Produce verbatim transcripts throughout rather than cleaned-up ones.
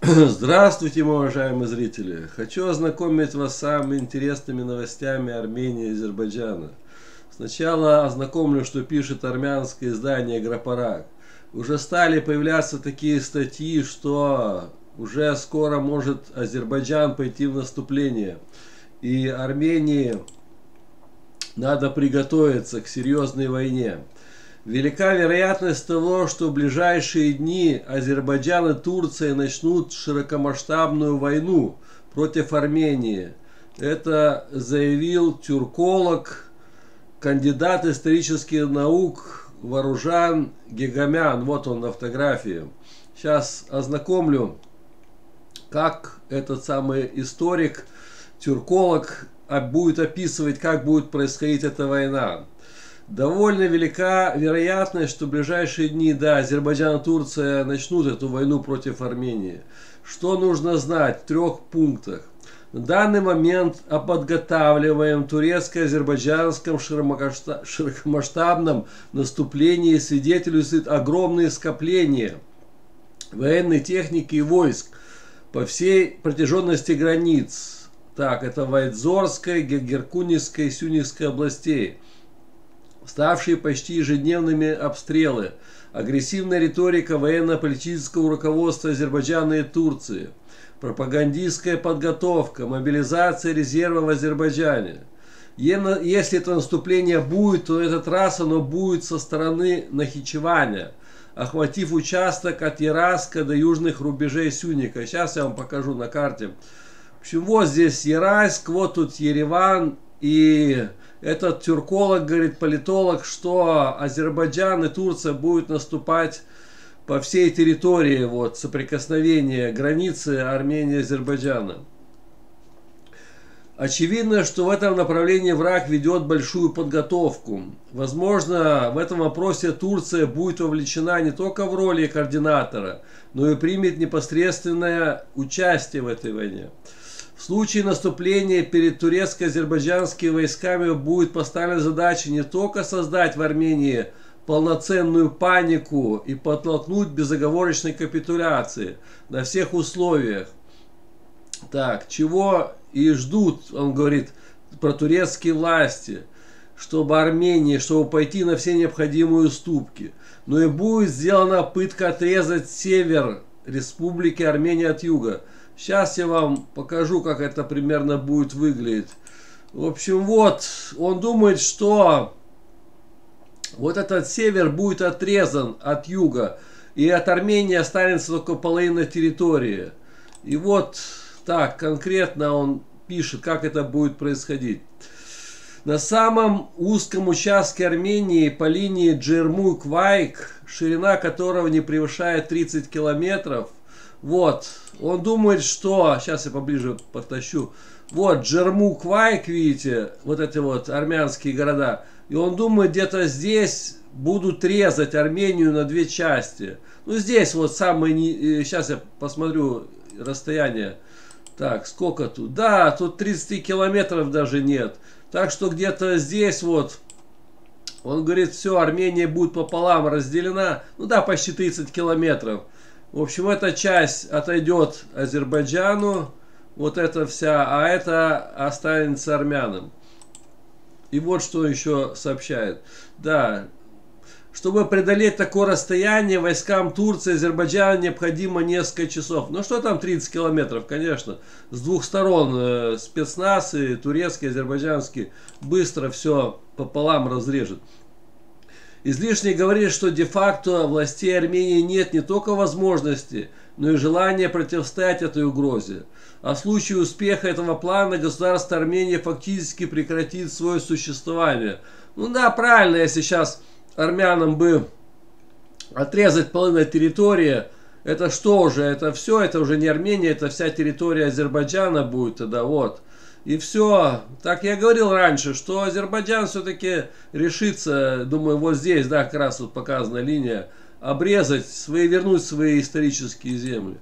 Здравствуйте, мои уважаемые зрители! Хочу ознакомить вас с самыми интересными новостями Армении и Азербайджана. Сначала ознакомлю, что пишет армянское издание «Грапарак». Уже стали появляться такие статьи, что уже скоро может Азербайджан пойти в наступление. И Армении надо приготовиться к серьезной войне. Велика вероятность того, что в ближайшие дни Азербайджан и Турция начнут широкомасштабную войну против Армении. Это заявил тюрколог, кандидат исторических наук Варужан Гегамян. Вот он на фотографии. Сейчас ознакомлю, как этот самый историк, тюрколог будет описывать, как будет происходить эта война. Довольно велика вероятность, что в ближайшие дни, да, Азербайджан и Турция начнут эту войну против Армении. Что нужно знать в трех пунктах? На данный момент о подготавливаемом турецко-азербайджанском широкомасштабном наступлении свидетельствует огромные скопления военной техники и войск по всей протяженности границ. Так, это Вайдзорской, Гергеркунисской и Сюникской областей, ставшие почти ежедневными обстрелы, агрессивная риторика военно-политического руководства Азербайджана и Турции, пропагандистская подготовка, мобилизация резерва в Азербайджане. Если это наступление будет, то на этот раз оно будет со стороны Нахичеваня, охватив участок от Яраска до южных рубежей Сюника. Сейчас я вам покажу на карте. В общем, вот здесь Ярайск, вот тут Ереван. И этот тюрколог говорит, политолог, что Азербайджан и Турция будут наступать по всей территории вот, соприкосновения границы Армении и Азербайджана. Очевидно, что в этом направлении враг ведет большую подготовку. Возможно, в этом вопросе Турция будет вовлечена не только в роли координатора, но и примет непосредственное участие в этой войне. В случае наступления перед турецко-азербайджанскими войсками будет поставлена задача не только создать в Армении полноценную панику и подтолкнуть к безоговорочной капитуляции на всех условиях. Так, чего и ждут, он говорит, про турецкие власти, чтобы Армении, чтобы пойти на все необходимые уступки. Но и будет сделана пытка отрезать север Республики Армения от юга. Сейчас я вам покажу, как это примерно будет выглядеть. В общем, вот, он думает, что вот этот север будет отрезан от юга, и от Армении останется только половина территории. И вот так конкретно он пишет, как это будет происходить. На самом узком участке Армении по линии Джермук-Вайк, ширина которого не превышает тридцать километров, вот, он думает, что... Сейчас я поближе подтащу. Вот, Джермук-Вайк, видите, вот эти вот армянские города. И он думает, где-то здесь будут резать Армению на две части. Ну, здесь вот самое... Сейчас я посмотрю расстояние. Так, сколько тут? Да, тут тридцать километров даже нет. Так что где-то здесь вот... Он говорит, все, Армения будет пополам разделена. Ну да, почти тридцать километров. В общем, эта часть отойдет Азербайджану, вот эта вся, а это останется армянам. И вот что еще сообщает. Да, чтобы преодолеть такое расстояние, войскам Турции и Азербайджана необходимо несколько часов. Ну что там тридцать километров, конечно. С двух сторон э, спецназ и турецкий, и азербайджанский быстро все пополам разрежет. Излишне говорить, что де-факто властей Армении нет не только возможности, но и желания противостоять этой угрозе. А в случае успеха этого плана государство Армения фактически прекратит свое существование. Ну да, правильно, если сейчас армянам бы отрезать половину территории, это что уже? Это все, это уже не Армения, это вся территория Азербайджана будет тогда, вот. И все. Так я говорил раньше, что Азербайджан все-таки решится, думаю, вот здесь, да, как раз вот показана линия, обрезать, свои, вернуть свои исторические земли.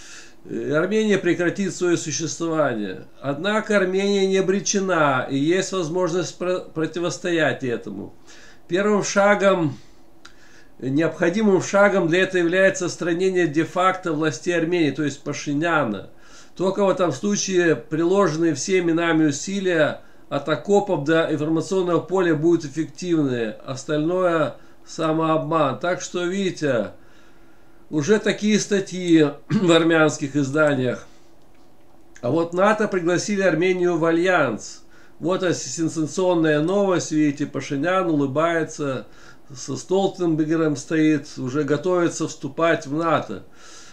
Армения прекратит свое существование. Однако Армения не обречена, и есть возможность противостоять этому. Первым шагом Необходимым шагом для этого является отстранение де-факто властей Армении, то есть Пашиняна. Только в этом случае приложенные всеми нами усилия от окопов до информационного поля будут эффективны. Остальное самообман. Так что, видите, уже такие статьи в армянских изданиях. А вот НАТО пригласили Армению в альянс. Вот эта сенсационная новость. Видите, Пашинян улыбается, со Столтенбергом стоит, уже готовится вступать в НАТО.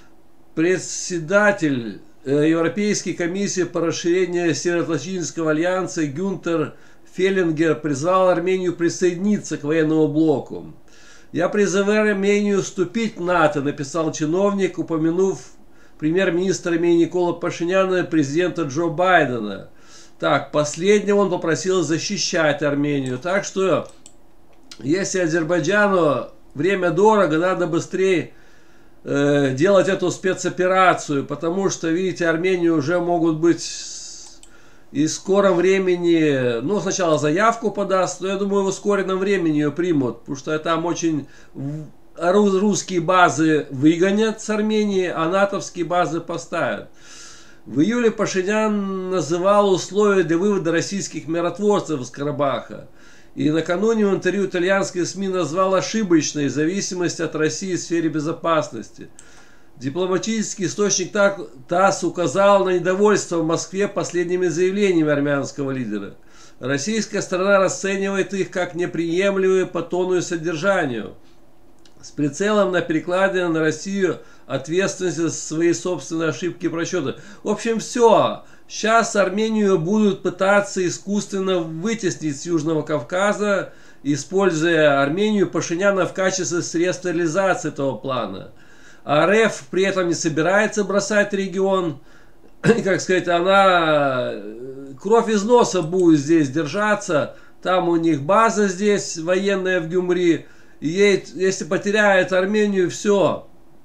Председатель Европейской комиссии по расширению Североатлантического альянса Гюнтер Феллингер призвал Армению присоединиться к военному блоку. «Я призываю Армению вступить в НАТО», написал чиновник, упомянув премьер-министра Армении Никола Пашиняна и президента Джо Байдена. Так, последнего он попросил защищать Армению. Так что, если Азербайджану время дорого, надо быстрее э, делать эту спецоперацию, потому что, видите, Армению уже могут быть и в скором времени, ну, сначала заявку подаст, но я думаю, в ускоренном времени ее примут, потому что там очень русские базы выгонят с Армении, а натовские базы поставят. В июле Пашинян называл условия для вывода российских миротворцев из Карабаха. И накануне в интервью итальянской СМИ назвал ошибочной зависимость от России в сфере безопасности. Дипломатический источник ТАСС указал на недовольство в Москве последними заявлениями армянского лидера. Российская сторона расценивает их как неприемлемые по тону и содержанию, с прицелом на перекладывание на Россию ответственности за свои собственные ошибки и просчеты. В общем, все. Сейчас Армению будут пытаться искусственно вытеснить с Южного Кавказа, используя Армению Пашиняна в качестве средства реализации этого плана. А РФ при этом не собирается бросать регион. И, как сказать, она кровь из носа будет здесь держаться. Там у них база здесь военная в Гюмри. И ей, если потеряет Армению, все.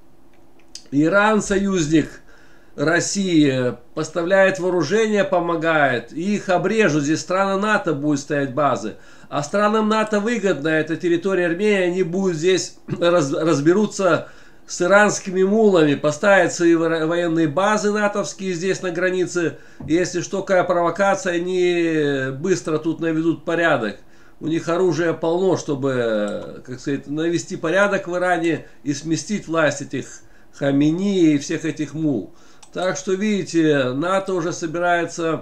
Иран, союзник России, поставляет вооружение, помогает. И их обрежут. Здесь страны НАТО будут стоять базы. А странам НАТО выгодно эта территория Армении. Они будут здесь раз, разберутся с иранскими мулами, поставят свои военные базы натовские здесь на границе. Если что, какая провокация, они быстро тут наведут порядок. У них оружия полно, чтобы, как сказать, навести порядок в Иране и сместить власть этих Хамини и всех этих мул. Так что, видите, НАТО уже собирается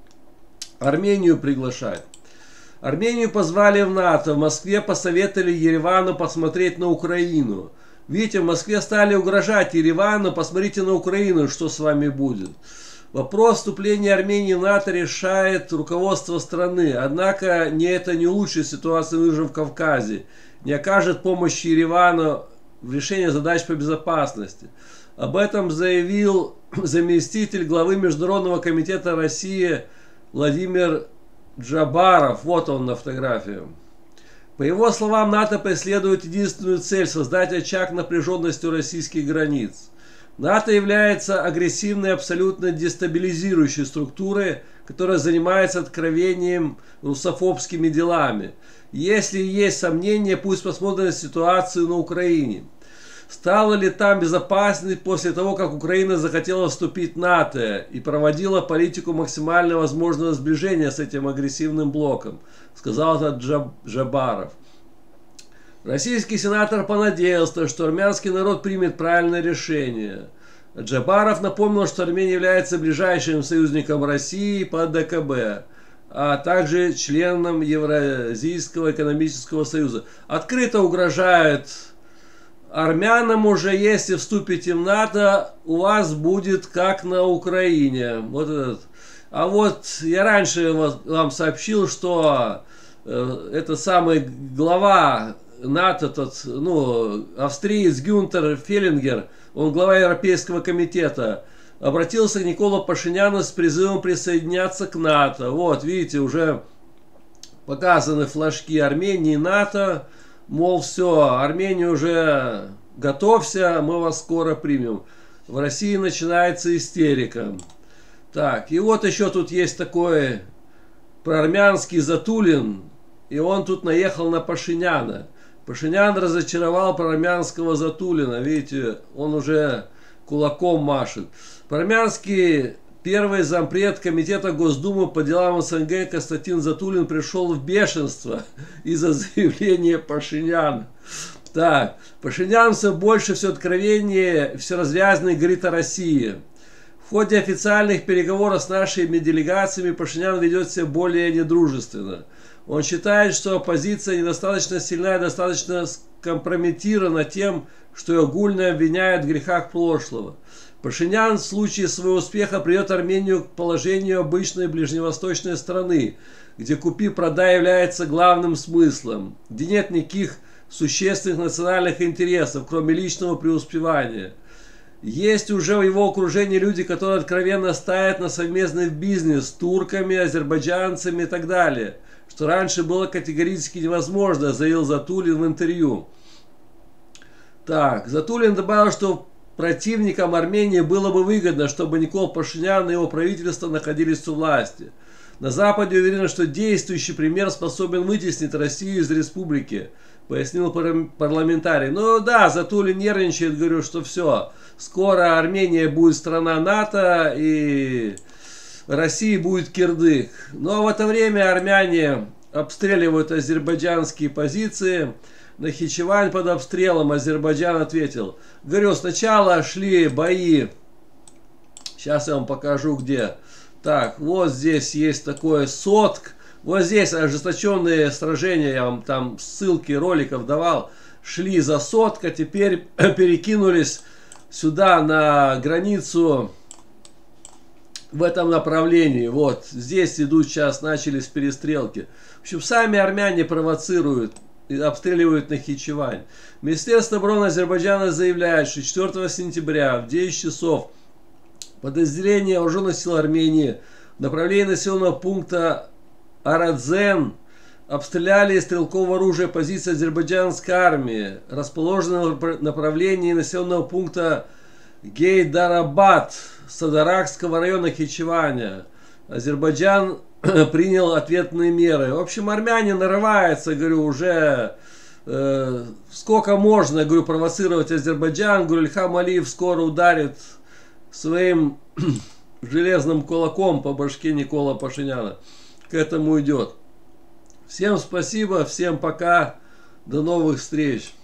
Армению приглашать. Армению позвали в НАТО. В Москве посоветовали Еревану посмотреть на Украину. Видите, в Москве стали угрожать Еревану, посмотрите на Украину, что с вами будет. Вопрос вступления Армении в НАТО решает руководство страны. Однако не это не улучшит ситуацию в Южном Кавказе, не окажет помощи Еревану в решении задач по безопасности. Об этом заявил заместитель главы Международного комитета России Владимир Джабаров. Вот он на фотографии. По его словам, НАТО преследует единственную цель – создать очаг напряженности у российских границ. НАТО является агрессивной, абсолютно дестабилизирующей структурой, которая занимается откровением русофобскими делами. Если есть сомнения, пусть посмотрят на ситуацию на Украине. Стало ли там безопасней после того, как Украина захотела вступить в НАТО и проводила политику максимально возможного сближения с этим агрессивным блоком, сказал этот Джабаров. Российский сенатор понадеялся, что армянский народ примет правильное решение. Джабаров напомнил, что Армения является ближайшим союзником России по ДКБ, а также членом Евразийского экономического союза. Открыто угрожает армянам уже, если вступите в НАТО, у вас будет как на Украине. Вот этот. А вот я раньше вам сообщил, что э, это самый глава НАТО, тот, ну, австриец Гюнтер Феллингер, он глава Европейского комитета, обратился к Николу Пашиняну с призывом присоединяться к НАТО. Вот, видите, уже показаны флажки Армении, НАТО. Мол, все, Армения уже готовься, мы вас скоро примем. В России начинается истерика. Так, и вот еще тут есть такой проармянский Затулин, и он тут наехал на Пашиняна. Пашинян разочаровал Парамянского Затулина. Видите, он уже кулаком машет. Парамянский первый зампред комитета Госдумы по делам СНГ Константин Затулин пришел в бешенство из-за заявления Пашиняна. Так, Пашинян все больше, все откровеннее, все развязаннее говорит о России. В ходе официальных переговоров с нашими делегациями Пашинян ведет себя более недружественно. Он считает, что оппозиция недостаточно сильна и достаточно скомпрометирована тем, что ее огульно обвиняют в грехах прошлого. Пашинян в случае своего успеха приведет Армению к положению обычной ближневосточной страны, где купи-продай является главным смыслом, где нет никаких существенных национальных интересов, кроме личного преуспевания. Есть уже в его окружении люди, которые откровенно ставят на совместный бизнес с турками, азербайджанцами и так далее, что раньше было категорически невозможно, заявил Затулин в интервью. Так, Затулин добавил, что противникам Армении было бы выгодно, чтобы Никол Пашинян и его правительство находились у власти. На Западе уверены, что действующий премьер способен вытеснить Россию из республики, пояснил парламентарий. Ну да, Затулин нервничает, говорю, что все, скоро Армения будет страна НАТО и России будет кирдык. Но в это время армяне обстреливают азербайджанские позиции. Нахичевань под обстрелом. Азербайджан ответил. Говорю, сначала шли бои. Сейчас я вам покажу где. Так, вот здесь есть такой Сотк. Вот здесь ожесточенные сражения. Я вам там ссылки роликов давал. Шли за Сотк, а теперь перекинулись сюда на границу в этом направлении. Вот здесь идут сейчас, начались перестрелки. В общем, сами армяне провоцируют и обстреливают Нахичевань. Министерство обороны Азербайджана заявляет, что четвёртого сентября в девять часов подразделения вооруженных сил Армении в направлении населенного пункта Арадзен обстреляли из стрелкового оружия позиции азербайджанской армии, расположенной в направлении населенного пункта Гейдарабад Садаракского района Нахичеваня. Азербайджан принял ответные меры. В общем, армяне нарываются, говорю, уже э, сколько можно, говорю, провоцировать Азербайджан. Говорю, Ильхам Алиев скоро ударит своим железным кулаком по башке Никола Пашиняна. К этому идет. Всем спасибо, всем пока, до новых встреч.